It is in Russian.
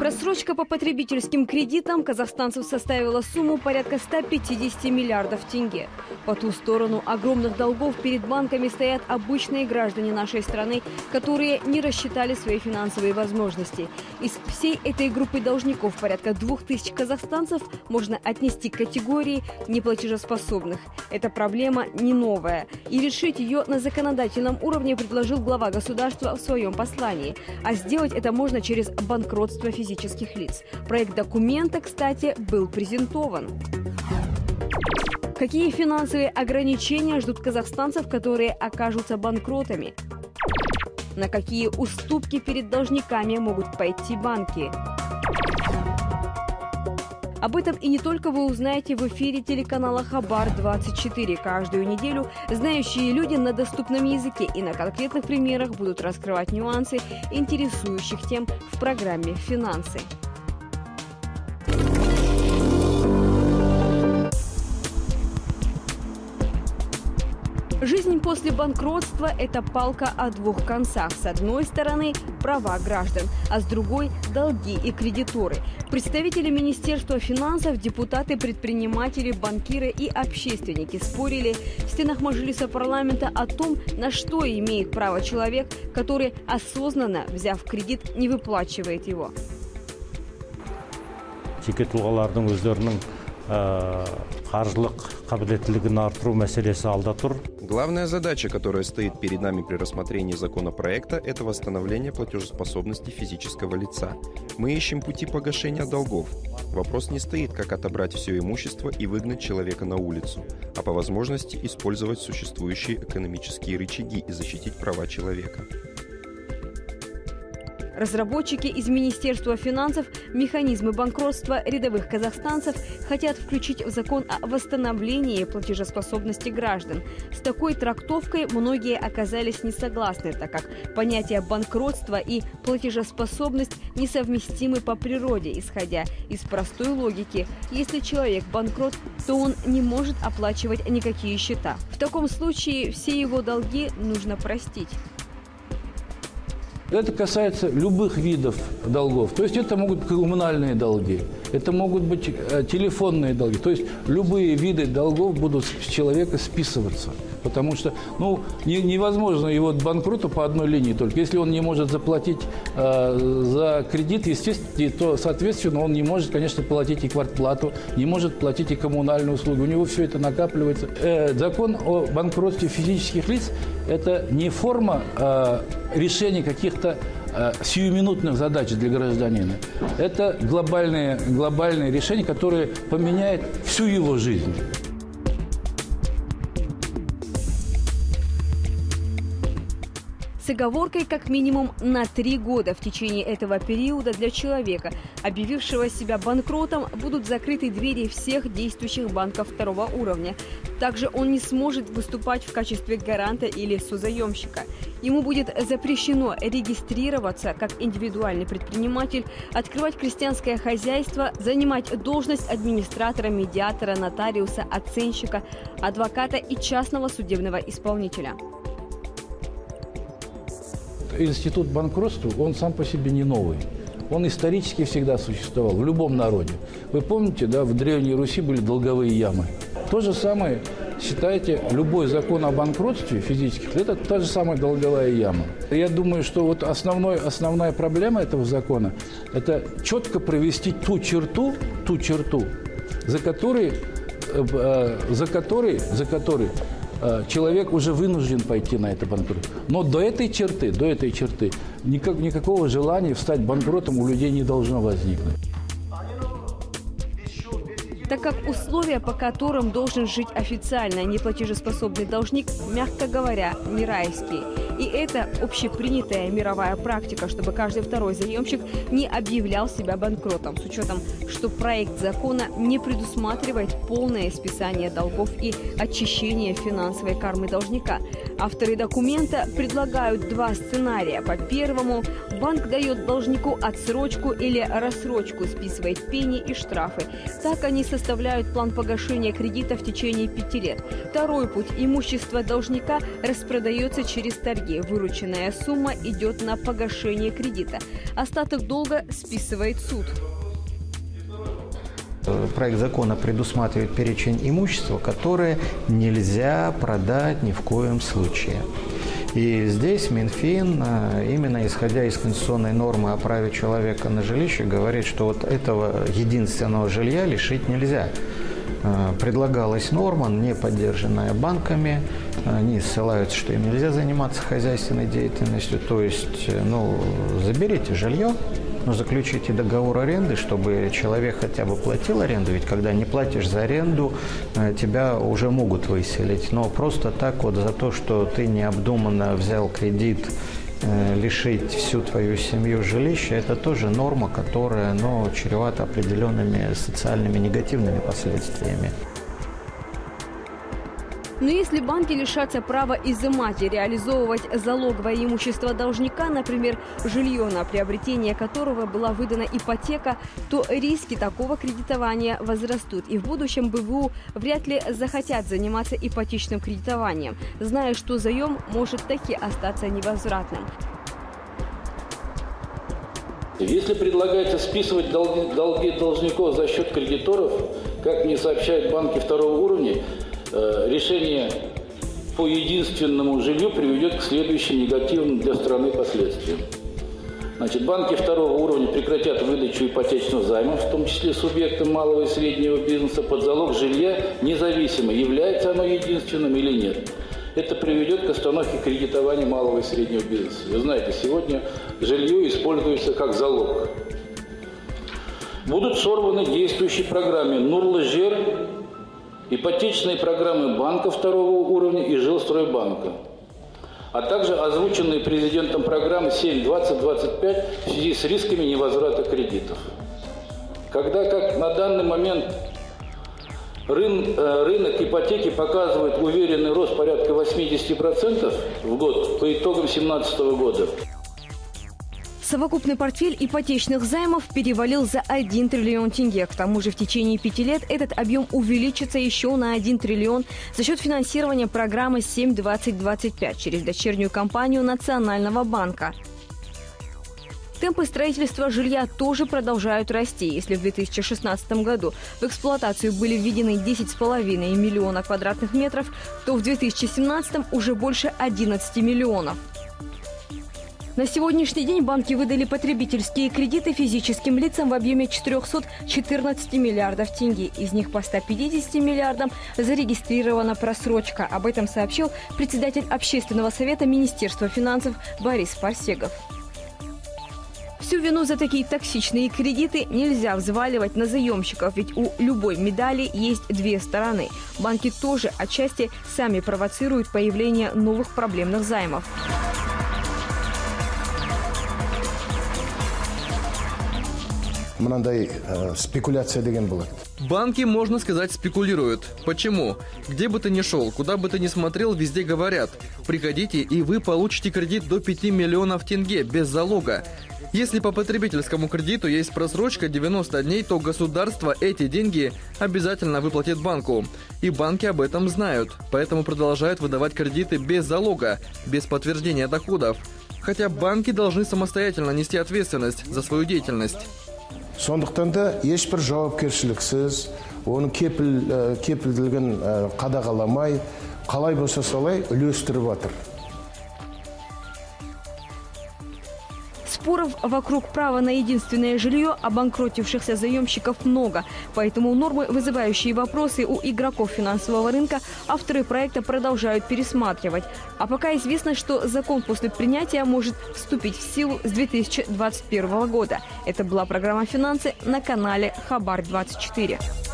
Рассрочка по потребительским кредитам казахстанцев составила сумму порядка 150 миллиардов тенге. По ту сторону огромных долгов перед банками стоят обычные граждане нашей страны, которые не рассчитали свои финансовые возможности. Из всей этой группы должников порядка 2000 казахстанцев можно отнести к категории неплатежеспособных. Эта проблема не новая, и решить ее на законодательном уровне предложил глава государства в своем послании. А сделать это можно через банкротство физических лиц. Проект документа, кстати, был презентован. Какие финансовые ограничения ждут казахстанцев, которые окажутся банкротами? На какие уступки перед должниками могут пойти банки? Об этом и не только вы узнаете в эфире телеканала Хабар-24 каждую неделю. Знающие люди на доступном языке и на конкретных примерах будут раскрывать нюансы интересующих тем в программе «Финансы». Жизнь после банкротства – это палка о двух концах. С одной стороны – права граждан, а с другой – долги и кредиторы. Представители Министерства финансов, депутаты, предприниматели, банкиры и общественники спорили в стенах Мажилиса парламента о том, на что имеет право человек, который осознанно, взяв кредит, не выплачивает его. Главная задача, которая стоит перед нами при рассмотрении законопроекта, это восстановление платежеспособности физического лица. Мы ищем пути погашения долгов. Вопрос не стоит, как отобрать все имущество и выгнать человека на улицу, а по возможности использовать существующие экономические рычаги и защитить права человека. Разработчики из Министерства финансов механизмы банкротства рядовых казахстанцев хотят включить в закон о восстановлении платежеспособности граждан. С такой трактовкой многие оказались не согласны, так как понятия банкротства и платежеспособность несовместимы по природе, исходя из простой логики. Если человек банкрот, то он не может оплачивать никакие счета. В таком случае все его долги нужно простить. Это касается любых видов долгов. То есть это могут быть коммунальные долги, это могут быть телефонные долги. То есть любые виды долгов будут с человека списываться. Потому что невозможно его банкроту по одной линии только. Если он не может заплатить за кредит, естественно, то, соответственно, он не может, конечно, платить и квартплату, не может платить и коммунальные услуги. У него все это накапливается. Закон о банкротстве физических лиц – это не форма решения каких-то сиюминутных задач для гражданина. Это глобальное решение, которое поменяет всю его жизнь. С оговоркой как минимум на 3 года. В течение этого периода для человека, объявившего себя банкротом, будут закрыты двери всех действующих банков второго уровня. Также он не сможет выступать в качестве гаранта или созаемщика. Ему будет запрещено регистрироваться как индивидуальный предприниматель, открывать крестьянское хозяйство, занимать должность администратора, медиатора, нотариуса, оценщика, адвоката и частного судебного исполнителя. Институт банкротства, он сам по себе не новый. Он исторически всегда существовал в любом народе. Вы помните, да, в Древней Руси были долговые ямы. То же самое, считайте, любой закон о банкротстве физических лиц – это та же самая долговая яма. Я думаю, что вот основная проблема этого закона – это четко провести ту черту, за которой человек уже вынужден пойти на это банкротство. Но до этой черты никакого желания стать банкротом у людей не должно возникнуть. Так как условия, по которым должен жить официально неплатежеспособный должник, мягко говоря, не райские. И это общепринятая мировая практика, чтобы каждый второй заемщик не объявлял себя банкротом, с учетом, что проект закона не предусматривает полное списание долгов и очищение финансовой кармы должника. Авторы документа предлагают 2 сценария. По первому, банк дает должнику отсрочку или рассрочку, списывает пени и штрафы. Так они составляют план погашения кредита в течение 5 лет. Второй путь – имущество должника распродается через торги итоге вырученная сумма идет на погашение кредита. Остаток долга списывает суд. Проект закона предусматривает перечень имущества, которое нельзя продать ни в коем случае. И здесь Минфин, именно исходя из конституционной нормы о праве человека на жилище, говорит, что вот этого единственного жилья лишить нельзя. Предлагалась норма, не поддержанная банками. Они ссылаются, что им нельзя заниматься хозяйственной деятельностью. То есть, заберите жилье, но заключите договор аренды, чтобы человек хотя бы платил аренду. Ведь когда не платишь за аренду, тебя уже могут выселить. Но просто так вот за то, что ты необдуманно взял кредит, лишить всю твою семью жилища, это тоже норма, которая, чревата определенными социальными негативными последствиями. Но если банки лишатся права изымать и реализовывать залоговое имущество должника, например, жилье, на приобретение которого была выдана ипотека, то риски такого кредитования возрастут. И в будущем БВУ вряд ли захотят заниматься ипотечным кредитованием, зная, что заем может таки остаться невозвратным. Если предлагается списывать долги должников за счет кредиторов, как мне сообщают банки второго уровня, решение по единственному жилью приведет к следующим негативным для страны последствиям. Значит, банки второго уровня прекратят выдачу ипотечных займов, в том числе субъектам малого и среднего бизнеса, под залог жилья, независимо, является оно единственным или нет. Это приведет к остановке кредитования малого и среднего бизнеса. Вы знаете, сегодня жилье используется как залог. Будут сорваны действующие программы Нурлы-Жер, ипотечные программы банка второго уровня и Жилстройбанка, а также озвученные президентом программы 7-20-25 в связи с рисками невозврата кредитов. Когда, как на данный момент, рынок ипотеки показывает уверенный рост порядка 80% в год по итогам 2017 года. Совокупный портфель ипотечных займов перевалил за 1 триллион тенге. К тому же в течение 5 лет этот объем увеличится еще на 1 триллион за счет финансирования программы 7-20-25 через дочернюю компанию Национального банка. Темпы строительства жилья тоже продолжают расти. Если в 2016 году в эксплуатацию были введены 10,5 миллиона квадратных метров, то в 2017 уже больше 11 миллионов. На сегодняшний день банки выдали потребительские кредиты физическим лицам в объеме 414 миллиардов тенге. Из них по 150 миллиардам зарегистрирована просрочка. Об этом сообщил председатель Общественного совета Министерства финансов Борис Фарсегов. Всю вину за такие токсичные кредиты нельзя взваливать на заемщиков, ведь у любой медали есть две стороны. Банки тоже отчасти сами провоцируют появление новых проблемных займов. Спекуляция деген болады. Банки, можно сказать, спекулируют. Почему? Где бы ты ни шел, куда бы ты ни смотрел, везде говорят: приходите, и вы получите кредит до 5 миллионов тенге без залога. Если по потребительскому кредиту есть просрочка 90 дней, то государство эти деньги обязательно выплатит банку. И банки об этом знают, поэтому продолжают выдавать кредиты без залога, без подтверждения доходов. Хотя банки должны самостоятельно нести ответственность за свою деятельность. Сондықтан да ешбір жауапкершіліксіз, оның кепілділігін қадағаламай, қалай болса солай үлестіріп жатыр. Споров вокруг права на единственное жилье обанкротившихся заемщиков много. Поэтому нормы, вызывающие вопросы у игроков финансового рынка, авторы проекта продолжают пересматривать. А пока известно, что закон после принятия может вступить в силу с 2021 года. Это была программа «Финансы» на канале Хабар 24.